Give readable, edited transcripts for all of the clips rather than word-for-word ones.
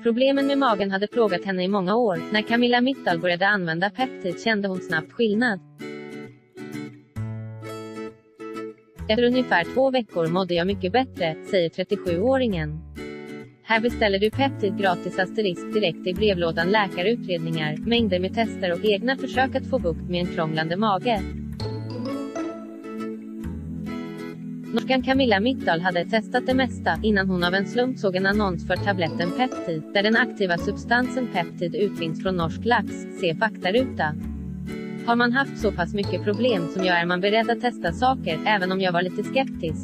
Problemen med magen hade plågat henne i många år. När Camilla Mittdahl började använda Peptid kände hon snabbt skillnad. Efter ungefär 2 veckor mådde jag mycket bättre, säger 37-åringen. Här beställer du Peptid gratis * direkt i brevlådan, läkarutredningar, mängder med tester och egna försök att få bukt med en krånglande mage. Norskan Camilla Mittdahl hade testat det mesta innan hon av en slump såg en annons för tabletten Peptid, där den aktiva substansen Peptid utvinns från norsk lax. Se faktaruta. Har man haft så pass mycket problem som jag är man beredd att testa saker, även om jag var lite skeptisk.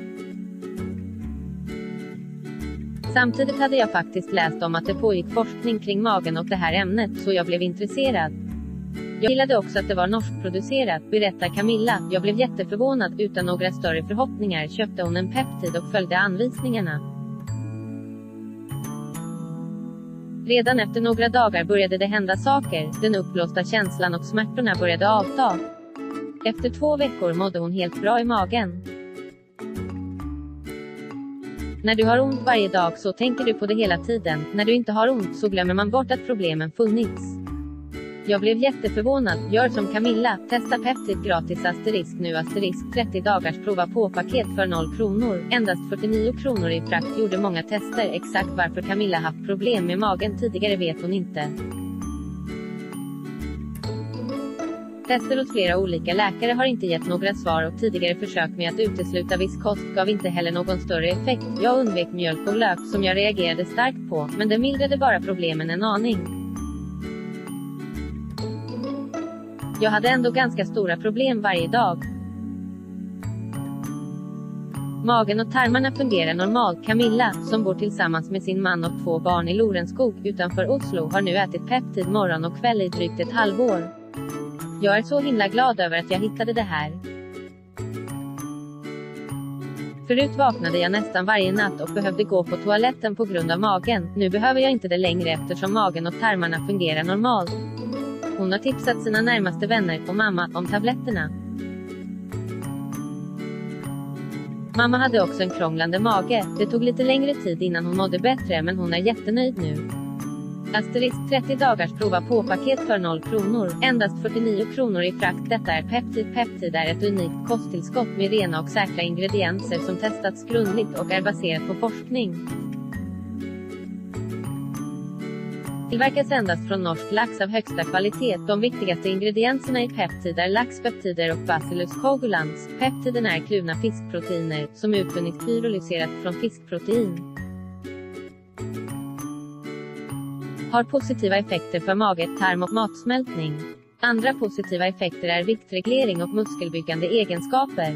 Samtidigt hade jag faktiskt läst om att det pågick forskning kring magen och det här ämnet, så jag blev intresserad. Jag gillade också att det var norskproducerat, berättar Camilla. Jag blev jätteförvånad, utan några större förhoppningar köpte hon en Peptid och följde anvisningarna. Redan efter några dagar började det hända saker, den uppblåsta känslan och smärtorna började avta. Efter 2 veckor mådde hon helt bra i magen. När du har ont varje dag så tänker du på det hela tiden, när du inte har ont så glömmer man bort att problemen funnits. Jag blev jätteförvånad, gör som Camilla, testa Peptid gratis * nu * 30 dagars prova på paket för 0 kronor, endast 49 kronor i frakt. Gjorde många tester, exakt varför Camilla haft problem med magen tidigare vet hon inte. Tester hos flera olika läkare har inte gett några svar och tidigare försök med att utesluta viss kost gav inte heller någon större effekt. Jag undvek mjölk och lök som jag reagerade starkt på, men det mildrade bara problemen en aning. Jag hade ändå ganska stora problem varje dag. Magen och tarmarna fungerar normalt. Camilla, som bor tillsammans med sin man och 2 barn i Lorenskog utanför Oslo, har nu ätit Peptid morgon och kväll i drygt ett halvår. Jag är så himla glad över att jag hittade det här. Förut vaknade jag nästan varje natt och behövde gå på toaletten på grund av magen. Nu behöver jag inte det längre eftersom magen och tarmarna fungerar normalt. Hon har tipsat sina närmaste vänner och mamma om tabletterna. Mamma hade också en krånglande mage. Det tog lite längre tid innan hon mådde bättre, men hon är jättenöjd nu. * 30 dagars prova på paket för 0 kronor, endast 49 kronor i frakt. Detta är Peptid. Peptid är ett unikt kosttillskott med rena och säkra ingredienser som testats grundligt och är baserat på forskning. Tillverkas endast från norsk lax av högsta kvalitet. De viktigaste ingredienserna i Peptid är laxpeptider och Bacillus coagulans. Peptiden är kluvna fiskproteiner, som utvunnits pyrolyserat från fiskprotein. Har positiva effekter för mage, tarm och matsmältning. Andra positiva effekter är viktreglering och muskelbyggande egenskaper.